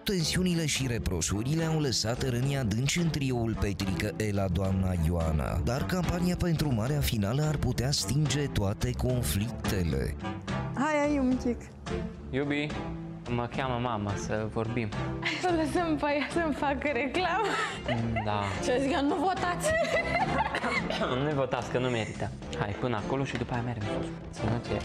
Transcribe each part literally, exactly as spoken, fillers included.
Tensiunile și reproșurile au lăsat răni adânci în trioul Petrică Ela doamna Ioana, dar campania pentru marea finală ar putea stinge toate conflictele. Hai, ai un pic. Iubi, mă cheamă mama să vorbim. Să lăsăm pe aia să-mi facă reclamă. Da. Ce zic, nu votați. Nu votați, că nu merită. Hai, până acolo și după aia mergem sus. Să nu ție.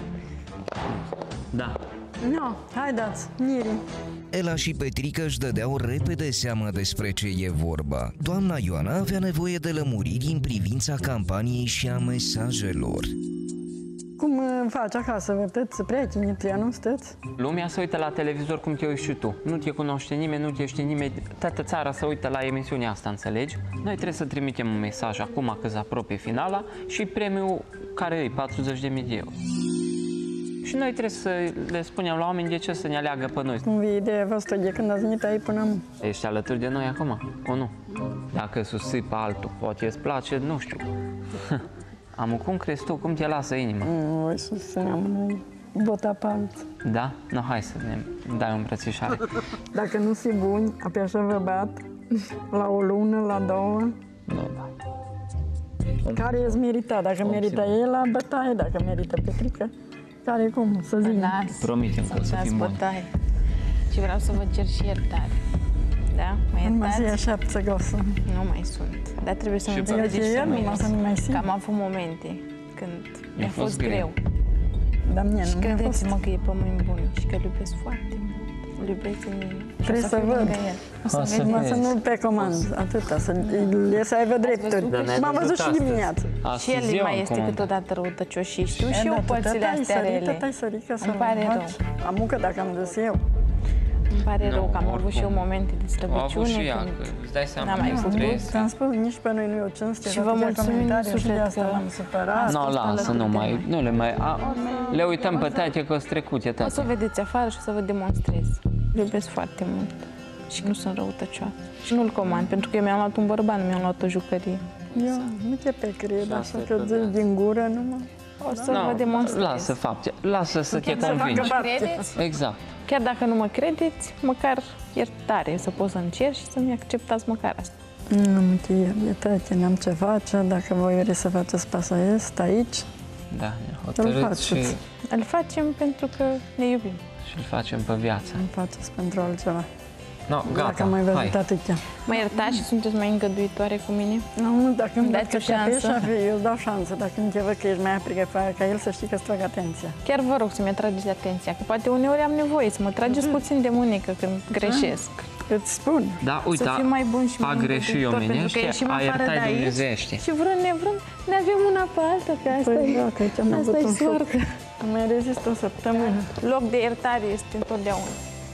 Da. No, haideți, Miri. Ela și Petrică își dădeau repede seama despre ce e vorba. Doamna Ioana avea nevoie de lămuriri în privința campaniei și a mesajelor. Cum faci acasă? Vedeți prietenii tăi, nu stăți? Lumea se uită la televizor cum te uiți și tu. Nu te cunoaște nimeni, nu te știe nimeni. Toată țara se uită la emisiunea asta, înțelegi? Noi trebuie să trimitem un mesaj acum că se apropie finala și premiul care e patruzeci de mii de euro. Și noi trebuie să le spunem la oameni de ce să ne aleagă pe noi. Cum vii ideea voastră de când ați venit aici până acum? Ești alături de noi acum, o nu? Dacă susții pe altul, poate îți place, nu știu. Amu, cum crezi tu? Cum te lasă inima? Nu voi susțineam, noi bota pe altul. Da? No, hai să ne dai o îmbrățișare. Dacă nu fi buni, apoi așa vă bat la o lună, la două. Nu, da. Care îți merita? Dacă merită el la bătaie, dacă merită Petrică, care cum? Să zic. Las. Promitem că o să fim buni. bătaie. Și vreau să vă cer și iertare. Da? Mă Nu mai zi iertați? așa țăgosă. Nu mai sunt. Dar trebuie să mă Și înțelegeți și eu pe nu mine. mă să nu mai simt. Că am avut momente când mi-a fost fost greu. greu. Dar mie Și nu mi-a fost. credeți-mă că e pe mâini bune și că îl iubesc foarte mult. Îl iubesc în mine. Și Trebuie o să fiu văd. lângă el. O să O să vedeți. Mă să nu-l pe comand, atâta, să, să aibă drepturi. Dar ne-ai M-am văzut și astăzi. dimineață. Și el Astăzi eu mai am este comandat. câteodată răutăcios și știu și E, eu da, părțile tata-i astea sărită, rele. tata-i sărică să Îmi pare rău. Am muncă dacă am dus eu. Îmi pare Nu, rău că am avut și eu oricum. momente de Au avut slăbiciune și ea, când că îți dai seama n-am mai că putut. stres. Ți-am spus, nici pe noi nu e o cinste. Și vă atâtea mulțumim din comentarii și de suflet asta că m-am supărat. Nu, lasă, alături nu de mai, noi. nu le mai, a, le uităm pe tate că sunt trecute, O să tate. vedeți afară și o să vă demonstrez. Îl iubesc foarte mult și nu sunt răutăcioasă. Și nu-l comand, pentru că eu mi-am luat un bărbat, nu mi-am luat o jucărie. Eu nu te pe cred, așa asta e că problema. zici din gură numai. O să vă demonstrez. Lasă fapte, lasă să te Chiar să convingi. facă credeți? Exact. Chiar dacă nu mă credeți, măcar iertare, să pot să încerc și să-mi acceptați măcar asta. Nu mă te iertate, n-am ce face, dacă voi vreți să faceți pasul ăsta aici, Da, ne îl hotărâți și, faceți. Îl facem pentru că ne iubim. și îl facem pe viață. Îl faceți pentru altceva. No, Dacă gata, am mai văzut hai. atâtea. Mă iertați și sunteți mai îngăduitoare cu mine? Nu, nu, dacă îmi Dați o dați o șansă. șansă. Eu îți dau șansă. Dacă nu te văd că ești mai aprigă ca el, să știi că îți trag atenția. Chiar vă rog să-mi atrageți atenția, că poate uneori am nevoie să mă trageți puțin de mânecă când greșesc. Îți spun. Da, uite, Să fim mai buni și a mai greși îngăduitori, pentru că omenește, ieșim a afară iertai de aici dumnezeiește. și vrând nevrând ne avem una pe alta, că asta Păi e, da, că aici am avut asta e un șoc. soartă. Mai rezist o săptămână. Loc de iertare este întotdeauna.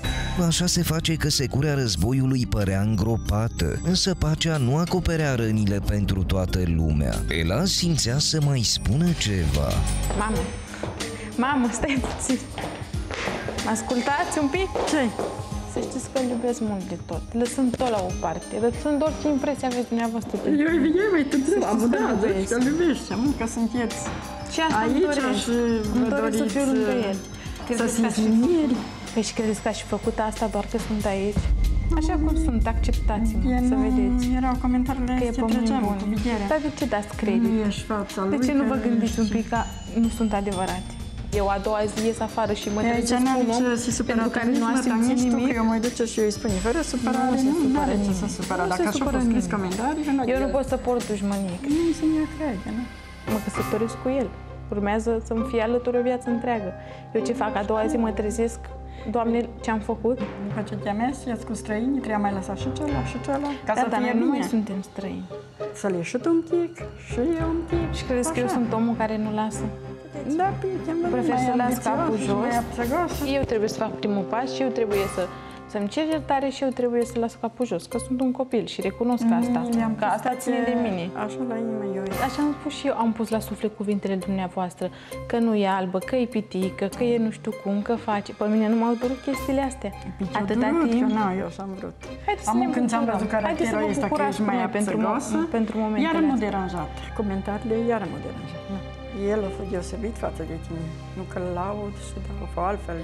Așa se face că securea războiului părea îngropată, însă pacea nu acoperea rănile pentru toată lumea. Ela simțea să mai spună ceva. Mamă, mamă, stai puțin. Mă ascultați un pic? Ce? Să știți că îl iubesc mult de tot, lăsând tot la o parte, lăsând orice impresie aveți dumneavoastră. de- Eu, eu, uite, am că da, îl deci iubesc. că îl iubești, am că sunteți Și asta îmi aici doresc. și Îmi vă doresc să doriți fiu lângă el. să Credeți că aș fiți fi- miri. Păi și credeți că aș fi făcut asta doar că sunt aici? Așa cum sunt, acceptați-mă, E, să nu vedeți. erau comentariile Că e ce pe mâini treceam cu bune. vederea. Dar de ce dați credit? Nu ești fața De lui. ce nu că vă gândiți un ești- pic că nu sunt adevărate? Eu a doua zi ies afară și mă Aici trezesc n-am cu un ce om se supăra pentru care nu a nici simțit măcar, nici tu, nimic. că eu mă duce și eu îi spun, fără supărare, Nu se nu supără are ce nimeni. să supăra. Nu Dacă se așa supără au scris nimeni. comentarii, Eu nu pot să port dușmănie. că Nu se ne crede, nu? Mă căsătoresc cu el. Urmează să-mi fie alături o viață întreagă. Eu ce fac? A doua zi mă trezesc, Doamne, ce-am făcut? După ce te-am mers, i-ați cu străini, trebuia mai lăsa și celălalt și celălalt. Ca Da, să dar fie noi nu mai bine. suntem străini. Să-l ieși tu un pic și eu un pic. Și credeți că eu Așa. sunt omul care nu lasă? Da, prieten, Prefer să las capul jos. Mai apțăgoasă. Eu trebuie să fac primul pas și eu trebuie să să-mi cer iertare și eu trebuie să las capul jos, că sunt un copil și recunosc asta, Le-am că pus asta toate ține de mine. Așa la inimă eu. Așa am spus și eu, am pus la suflet cuvintele dumneavoastră, că nu e albă, că e pitică, că e nu știu cum, că face. Pe mine nu m-au durut chestiile astea. Atâta timp. Nu, eu și-am vrut. Haideți să Am ne când ți-am bucurăm. văzut Haideți să caracterul vă ăsta că bucurați ești cu mai noi pentru, apțăgosă, pentru momentele iar m-a astea. deranjat. Comentariile iar m-au deranjat. Nu. El a fost deosebit față de tine. Nu că-l laud și dau altfel eu.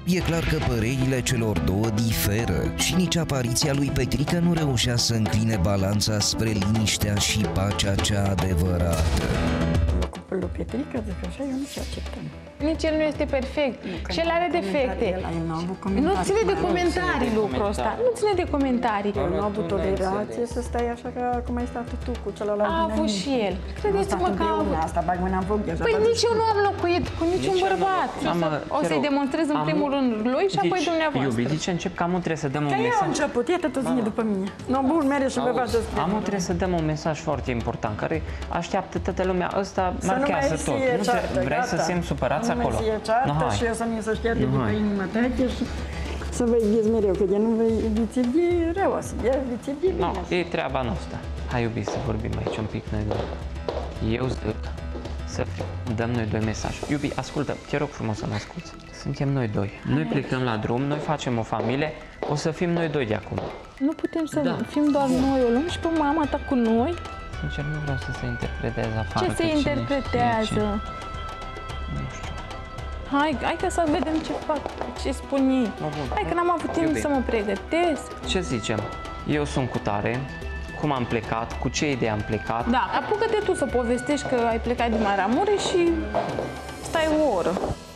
E clar că părerile celor două diferă și nici apariția lui Petrică nu reușea să încline balanța spre liniștea și pacea cea adevărată. Cuplul lui Petrică, zic așa, eu nu ce acceptăm. Nici el nu este perfect. Și el are defecte. Nu ține de comentarii lucrul ăsta. Nu ține de comentarii. Eu nu am avut o relație să stai așa ca cum ai stat tu cu celălalt. A avut și el. Credeți-mă că a avut. Asta bag mâna în foc. Păi nici eu nu am locuit cu niciun bărbat. O să-i demonstrez în primul rând lui și apoi dumneavoastră. Iubi, de ce încep că amul trebuie să dăm un Că eu mesaj? am început, iată tot vine după mine. Nu, bun, mere și vă faceți. Amul trebuie să dăm un mesaj foarte important, care așteaptă toată lumea. Ăsta marchează tot. Vrei să simți supărați acolo? Ceartă și eu să mi se șchiate după inima ta și să vă iubiți mereu, că de nu vă iubiți de rău, o să iubiți de bine. No, e treaba noastră. Hai, iubi, să vorbim aici un pic noi doi. Eu zic să dăm noi doi mesaj. Iubi, ascultă, te rog frumos să mă asculți. Suntem noi doi. Noi plecăm la drum, noi facem o familie, o să fim noi doi de acum. Nu putem să da. fim doar noi, o luăm și pe mama ta cu noi. Sincer, nu vreau să se interpreteze afară. Ce se interpretează? Nu știu. Hai, hai că să vedem ce fac, ce spun ei. Hai că n-am avut timp să mă pregătesc. Ce zicem? Eu sunt cu tare, cum am plecat, cu ce idee am plecat. Da, apucă-te tu să povestești că ai plecat din Maramureș și stai o oră.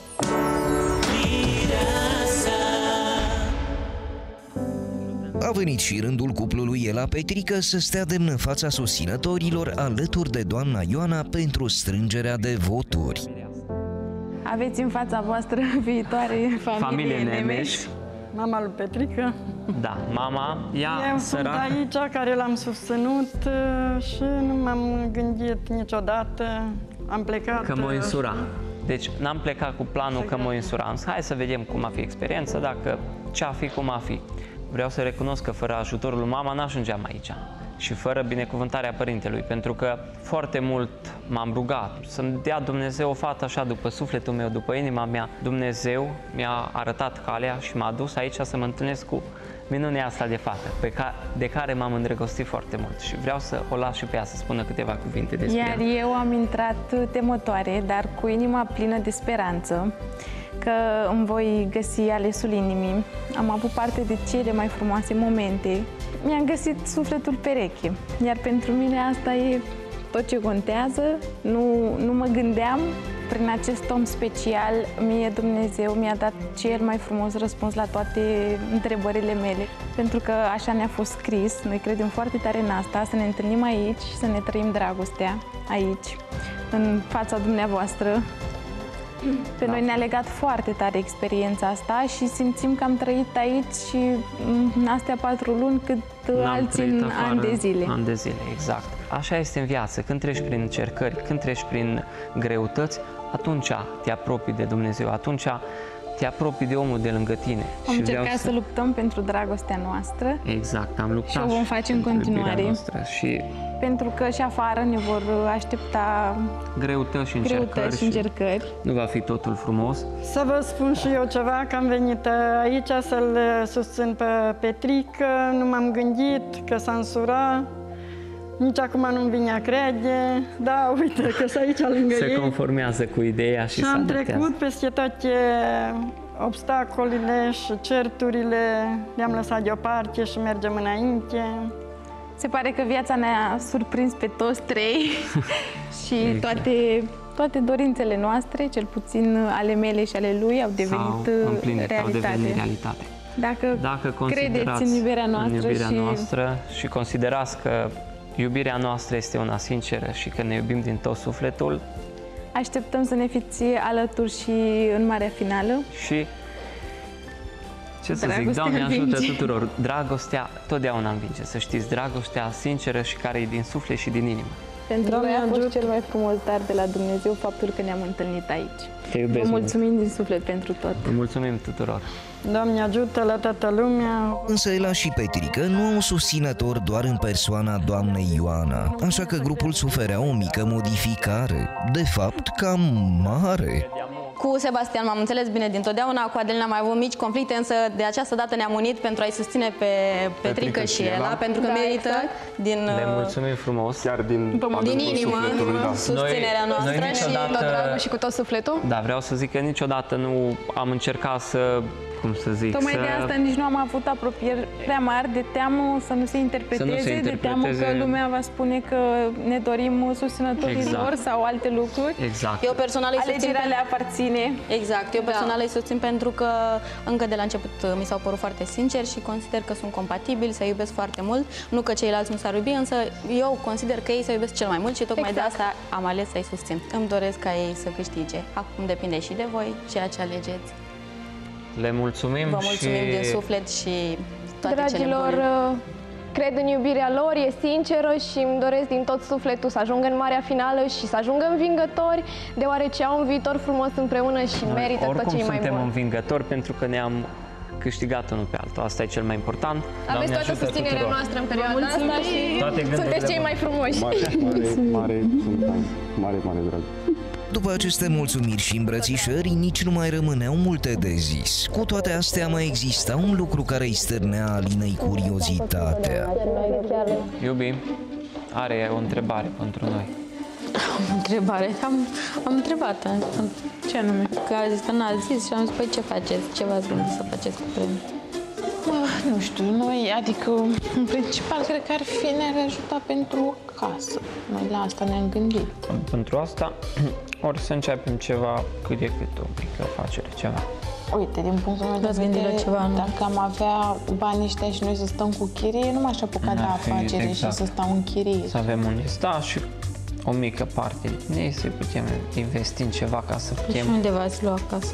A venit și rândul cuplului Ela Petrică să stea demn în fața susținătorilor alături de doamna Ioana pentru strângerea de voturi. Aveți în fața voastră viitoare familie, familie Nemes. Nemes. Mama lui Petrică. Da, mama, ea Eu săracă. sunt aici, care l-am susținut și nu m-am gândit niciodată. Am plecat... Că mă însura. Deci n-am plecat cu planul că mă însuram. Hai să vedem cum a fi experiența, dacă ce-a fi, cum a fi. Vreau să recunosc că fără ajutorul lui mama n-ajungeam aici. Și fără binecuvântarea părintelui, pentru că foarte mult m-am rugat să-mi dea Dumnezeu o fată așa după sufletul meu, după inima mea. Dumnezeu mi-a arătat calea și m-a dus aici să mă întâlnesc cu minunea asta de fată, pe care, de care m-am îndrăgostit foarte mult și vreau să o las și pe ea să spună câteva cuvinte despre Iar ea. eu am intrat temătoare, dar cu inima plină de speranță că îmi voi găsi alesul inimii. Am avut parte de cele mai frumoase momente. Mi-am găsit sufletul pereche, iar pentru mine asta e tot ce contează. Nu, nu mă gândeam, prin acest om special, mie Dumnezeu mi-a dat cel mai frumos răspuns la toate întrebările mele. Pentru că așa ne-a fost scris, noi credem foarte tare în asta, să ne întâlnim aici și să ne trăim dragostea aici, în fața dumneavoastră. Pe da. Noi ne-a legat foarte tare experiența asta și simțim că am trăit aici și în astea patru luni cât alții în ani de zile. Ani de zile, exact. Așa este în viață. Când treci prin încercări, când treci prin greutăți, atunci te apropii de Dumnezeu, atunci te apropii de omul de lângă tine. Am și încercat să... să luptăm pentru dragostea noastră. Exact, am luptat și o vom face în continuare. Și... Pentru că și afară ne vor aștepta greutăți și încercări. Greutăți și încercări. Nu va fi totul frumos. Să vă spun și eu ceva, că am venit aici să-l susțin pe Petrică, nu m-am gândit că s-a însurat. Nici acum nu-mi vine a crede, da, uite că sunt aici lângă se ei. Se conformează cu ideea și, și se am adaptează. trecut peste toate obstacolele și certurile, le-am lăsat deoparte și mergem înainte. Se pare că viața ne-a surprins pe toți trei și exact. toate, toate dorințele noastre, cel puțin ale mele și ale lui, au devenit împlinit, realitate. Au devenit realitate. Dacă, Dacă credeți în iubirea noastră, în iubirea și... noastră și considerați că iubirea noastră este una sinceră și că ne iubim din tot sufletul, așteptăm să ne fiți alături și în marea finală. Și ce să Dragostea zic, Doamne ajută învinge. tuturor. Dragostea totdeauna învinge, să știți, dragostea sinceră și care e din suflet și din inimă. Pentru Doamne noi a fost ajută. cel mai frumos dar de la Dumnezeu faptul că ne-am întâlnit aici. Te iubesc Vă mult. mulțumim din suflet pentru tot. Vă mulțumim tuturor. Doamne ajută la toată lumea. Însă Ela și Petrică nu au susținător doar în persoana doamnei Ioana, așa că grupul suferea o mică modificare, de fapt cam mare. Cu Sebastian m-am înțeles bine dintotdeauna, cu Adelina am mai avut mici conflicte, însă de această dată ne-am unit pentru a-i susține pe Petrică și Ela, pentru că Da, merită exact. din, Le mulțumim frumos. Chiar din, din inimă da. susținerea Noi- noastră noi și niciodată- Tot dragul și cu tot sufletul. Da, vreau să zic că niciodată nu am încercat să, cum să zic, Tocmai să... de asta nici nu am avut apropieri prea mari, de teamă să nu se interpreteze, Să nu se de teamă interpreteze. că lumea va spune că ne dorim susținătorii Exact. lor sau alte lucruri. Exact. eu personal îi susțin Alegerea pe- le aparține. Exact, eu personal îi susțin pentru că încă de la început uh, mi s-au părut foarte sinceri și consider că sunt compatibili, se iubesc foarte mult, nu că ceilalți nu s-ar iubi, însă eu consider că ei se iubesc cel mai mult și tocmai Exact. de asta am ales să-i susțin. Îmi doresc ca ei să câștige. Acum depinde și de voi, ceea ce alegeți. Le mulțumim, Vă mulțumim și... din suflet și toate Dragilor, cele bune. uh, cred în iubirea lor, e sinceră și îmi doresc din tot sufletul să ajungă în marea finală și să ajungă învingători, deoarece au un viitor frumos împreună și Noi merită tot oricum ce e mai suntem bun. învingători pentru că ne-am câștigat unul pe altul. Asta e cel mai important. Aveți Doamne toată ajută susținerea tuturor. noastră în perioada asta și Toate gândurile sunteți cei bune. mai frumoși. Mare, mare, mare, sunt mare, mare drag. După aceste mulțumiri și îmbrățișări, nici nu mai rămâneau multe de zis. Cu toate astea, mai exista un lucru care îi stârnea Alinei curiozitatea. Iubi, are o întrebare pentru noi. Am întrebare, am, am întrebat. Am, Ce anume? că a zis că n-a zis și am zis, păi ce faceți? Ce v-ați gândit să faceți cu premiul? Ah, nu știu, noi, adică, în principal, cred că ar fi ne-ar ajuta pentru o casă. Noi la asta ne-am gândit. Pentru asta, ori să începem ceva cât de cât, o mică afacere, ceva. Uite, din punctul meu de V-ați gândit la vedere, ceva, nu? dacă am avea banii ăștia și noi să stăm cu chirie, nu m-aș apuca de N-ar fi, afacere exact. și să stau în chirie. Să avem unde sta și o mică parte din ei să putem investi în ceva ca să Și putem... unde v-ați luat acasă?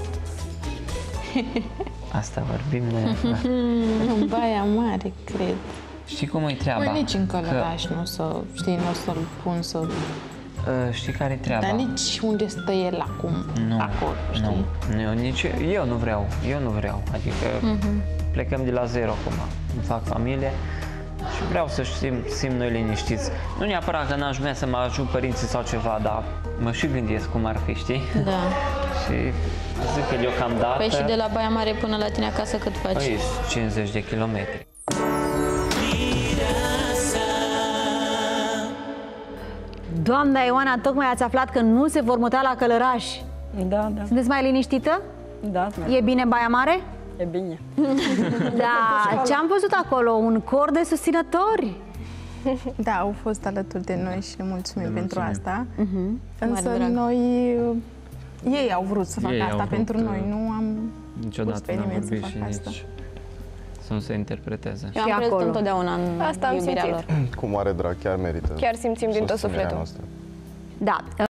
Asta vorbim noi. În Baia Mare, cred. Știi cum e treaba? Păi nici în Că, Călăraș nu o să, știi, nu o să-l pun să... uh, știi care e treaba? Dar nici unde stă el acum, Nu, acolo, știi? nu, nu, nici eu nu vreau, eu nu vreau, adică plecăm de la zero acum, îmi fac familie și vreau să știm, simt noi liniștiți. Nu neapărat că n-aș vrea să mă ajut părinții sau ceva, dar mă și gândesc cum ar fi, știi? Da. Și zic că deocamdată... Păi și de la Baia Mare până la tine acasă cât faci? Păi, cincizeci de kilometri. Doamna Ioana, tocmai ați aflat că nu se vor muta la Călăraș. Da, da, Sunteți mai liniștită? da, da, E bine în Baia Mare? e bine. Da, ce am văzut acolo? Un cor de susținători. Da, au fost alături de noi și le mulțumim Le pentru mulțumim. asta. Mare Însă drag. noi, ei au vrut să facă Ei au asta vrut, pentru uh, noi, nu am pus Niciodată pe n-am nimeni să vorbit și facă asta. nici să nu se interpreteze. Eu Și am crezut acolo. întotdeauna în Asta am iubirea simțit. lor. Cu mare drag, chiar merită. Chiar simțim din tot susținerea sufletul. noastră. Da.